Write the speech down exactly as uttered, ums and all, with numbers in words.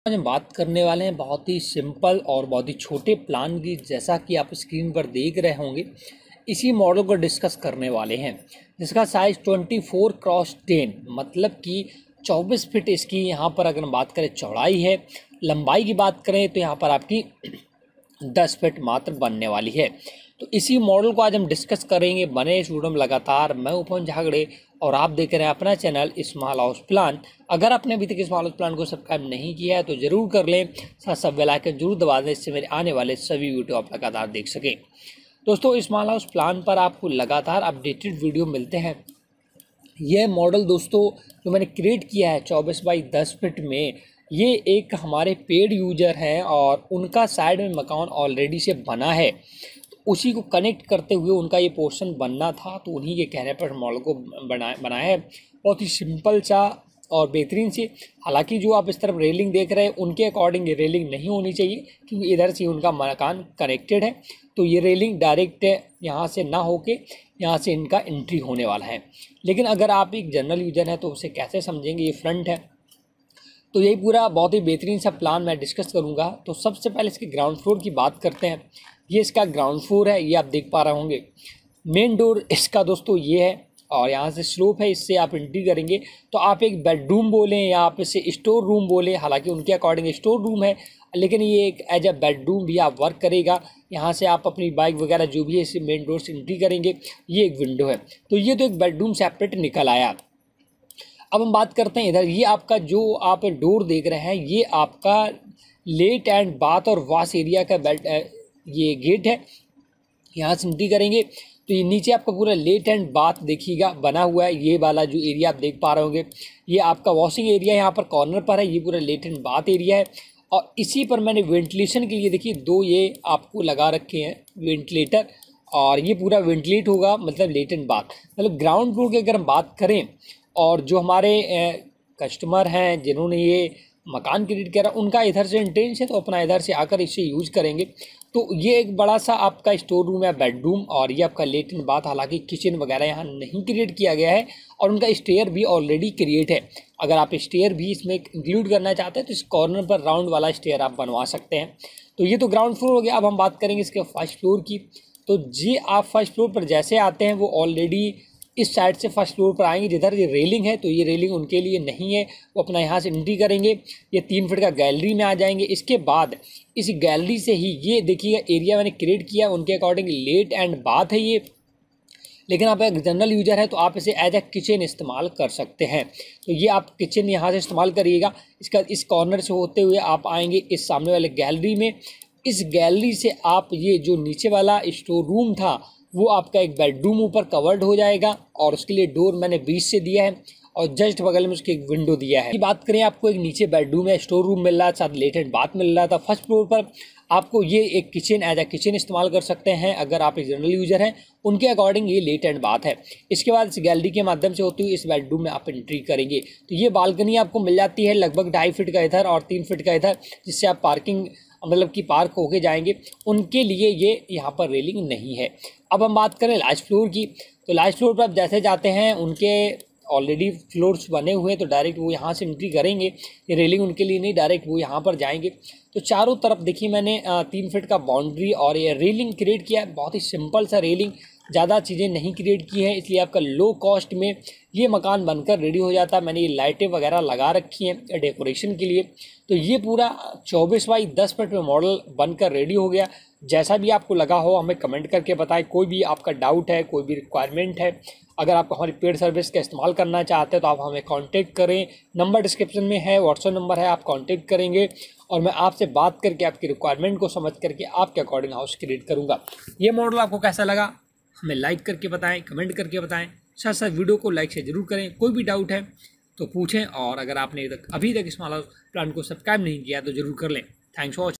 आज हम बात करने वाले हैं बहुत ही सिंपल और बहुत ही छोटे प्लान की। जैसा कि आप स्क्रीन पर देख रहे होंगे, इसी मॉडल को डिस्कस करने वाले हैं, जिसका साइज़ चौबीस क्रॉस दस मतलब कि चौबीस फीट इसकी यहाँ पर अगर हम बात करें चौड़ाई है। लंबाई की बात करें तो यहाँ पर आपकी दस फीट मात्र बनने वाली है। तो इसी मॉडल को आज हम डिस्कस करेंगे। बने इस वीडियो में लगातार। मैं उपवन झागड़े और आप देख रहे हैं अपना चैनल स्मॉल हाउस प्लान। अगर आपने अभी तक स्मॉल हाउस प्लान को सब्सक्राइब नहीं किया है तो जरूर कर लें, साथ साथ बेल आइकन जरूर दबा दें, इससे मेरे आने वाले सभी वीडियो आप लगातार देख सकें। दोस्तों, स्मॉल हाउस प्लान पर आपको लगातार अपडेटेड वीडियो मिलते हैं। यह मॉडल दोस्तों जो मैंने क्रिएट किया है चौबीस बाई दस फीट में, ये एक हमारे पेड यूजर हैं और उनका साइड में मकान ऑलरेडी से बना है। उसी को कनेक्ट करते हुए उनका ये पोर्शन बनना था, तो उन्हीं के कहने पर मॉडल को बना बनाया है। बहुत ही सिंपल सा और बेहतरीन सी। हालांकि जो आप इस तरफ रेलिंग देख रहे हैं उनके अकॉर्डिंग ये रेलिंग नहीं होनी चाहिए, क्योंकि इधर से उनका मकान कनेक्टेड है। तो ये रेलिंग डायरेक्ट यहाँ से ना होके यहाँ से इनका एंट्री होने वाला है। लेकिन अगर आप एक जनरल यूजर हैं तो उसे कैसे समझेंगे। ये फ्रंट है, तो यही पूरा बहुत ही बेहतरीन सा प्लान मैं डिस्कस करूँगा। तो सबसे पहले इसके ग्राउंड फ्लोर की बात करते हैं। ये इसका ग्राउंड फ्लोर है, ये आप देख पा रहे होंगे। मेन डोर इसका दोस्तों ये है और यहाँ से स्लोप है, इससे आप एंट्री करेंगे तो आप एक बेडरूम बोलें या आप इसे स्टोर रूम बोलें। हालांकि उनके अकॉर्डिंग स्टोर रूम है, लेकिन ये एक एज अ बेडरूम भी आप वर्क करेगा। यहाँ से आप अपनी बाइक वगैरह जो भी है इसे मेन डोर से एंट्री करेंगे। ये एक विंडो है, तो ये तो एक बेडरूम सेपरेट निकल आया। अब हम बात करते हैं इधर। ये आपका जो आप डोर देख रहे हैं, ये आपका लेट एंड बाथ और वॉश एरिया का बेड ये गेट है। यहाँ से एंट्री करेंगे तो ये नीचे आपका पूरा लेट एंड बाथ देखिएगा बना हुआ है। ये वाला जो एरिया आप देख पा रहे होंगे, ये आपका वॉशिंग एरिया यहाँ पर कॉर्नर पर है। ये पूरा लेट एंड बाथ एरिया है और इसी पर मैंने वेंटिलेशन के लिए देखिए दो ये आपको लगा रखे हैं वेंटिलेटर, और ये पूरा वेंटिलेट होगा, मतलब लेट एंड बाथ। मतलब ग्राउंड फ्लोर की अगर हम बात करें और जो हमारे कस्टमर हैं जिन्होंने ये मकान क्रिएट करा, उनका इधर से इंटेंस है तो अपना इधर से आकर इसे यूज करेंगे। तो ये एक बड़ा सा आपका स्टोर रूम है, बेडरूम, और ये आपका लेट एंड बाथ। हालांकि किचन वगैरह यहाँ नहीं क्रिएट किया गया है और उनका स्टेयर भी ऑलरेडी क्रिएट है। अगर आप स्टेयर भी इसमें इंक्लूड करना चाहते हैं तो इस कॉर्नर पर राउंड वाला स्टेयर आप बनवा सकते हैं। तो ये तो ग्राउंड फ्लोर हो गया। अब हम बात करेंगे इसके फर्स्ट फ्लोर की। तो जी आप फर्स्ट फ्लोर पर जैसे आते हैं वो ऑलरेडी इस साइड से फर्स्ट फ्लोर पर आएंगे जिधर ये रेलिंग है, तो ये रेलिंग उनके लिए नहीं है, वो अपना यहाँ से एंट्री करेंगे। ये तीन फीट का गैलरी में आ जाएंगे। इसके बाद इस गैलरी से ही ये देखिएगा एरिया मैंने क्रिएट किया, उनके अकॉर्डिंग लेट एंड बाथ है ये। लेकिन आप एक जनरल यूजर है तो आप इसे एज ए किचन इस्तेमाल कर सकते हैं। तो ये आप किचन यहाँ से इस्तेमाल करिएगा। इसका इस कॉर्नर से होते हुए आप आएंगे इस सामने वाले गैलरी में। इस गैलरी से आप ये जो नीचे वाला स्टोर रूम था वो आपका एक बेडरूम ऊपर कवर्ड हो जाएगा, और उसके लिए डोर मैंने बीच से दिया है और जस्ट बगल में उसके एक विंडो दिया है। बात करें आपको एक नीचे बेडरूम है, स्टोर रूम मिल रहा है, साथ लेट एंड बाथ मिल रहा था। फर्स्ट फ्लोर पर आपको ये एक किचन एज ए किचन इस्तेमाल कर सकते हैं अगर आप एक जनरल यूजर हैं, उनके अकॉर्डिंग ये लेट एंड बाथ है। इसके बाद इस गैलरी के माध्यम से होती हुई इस बेडरूम में आप एंट्री करेंगे तो ये बालकनी आपको मिल जाती है लगभग ढाई फीट का इधर और तीन फीट का इधर, जिससे आप पार्किंग मतलब कि पार्क होके जाएंगे। उनके लिए ये यहाँ पर रेलिंग नहीं है। अब हम बात करें लास्ट फ्लोर की। तो लास्ट फ्लोर पर आप जैसे जाते हैं उनके ऑलरेडी फ्लोर्स बने हुए हैं, तो डायरेक्ट वो यहाँ से एंट्री करेंगे। ये रेलिंग उनके लिए नहीं, डायरेक्ट वो यहाँ पर जाएंगे। तो चारों तरफ देखिए मैंने तीन फीट का बाउंड्री और ये रेलिंग क्रिएट किया है। बहुत ही सिंपल सा रेलिंग, ज़्यादा चीज़ें नहीं क्रिएट की है, इसलिए आपका लो कॉस्ट में ये मकान बनकर रेडी हो जाता है। मैंने ये लाइटें वगैरह लगा रखी हैं डेकोरेशन के लिए। तो ये पूरा चौबीस बाई दस फीट में मॉडल बनकर रेडी हो गया। जैसा भी आपको लगा हो हमें कमेंट करके बताएं। कोई भी आपका डाउट है, कोई भी रिक्वायरमेंट है, अगर आप हमारी पेड सर्विस का इस्तेमाल करना चाहते हैं तो आप हमें कांटेक्ट करें। नंबर डिस्क्रिप्शन में है, व्हाट्सएप नंबर है, आप कांटेक्ट करेंगे और मैं आपसे बात करके आपकी रिक्वायरमेंट को समझ करके आपके अकॉर्डिंग हाउस क्रिएट करूँगा। ये मॉडल आपको कैसा लगा हमें लाइक करके बताएं, कमेंट करके बताएं। साथ साथ वीडियो को लाइक से जरूर करें। कोई भी डाउट है तो पूछें, और अगर आपने अभी तक स्मॉल हाउस प्लान को सब्सक्राइब नहीं किया तो जरूर कर लें। Thanks for watching.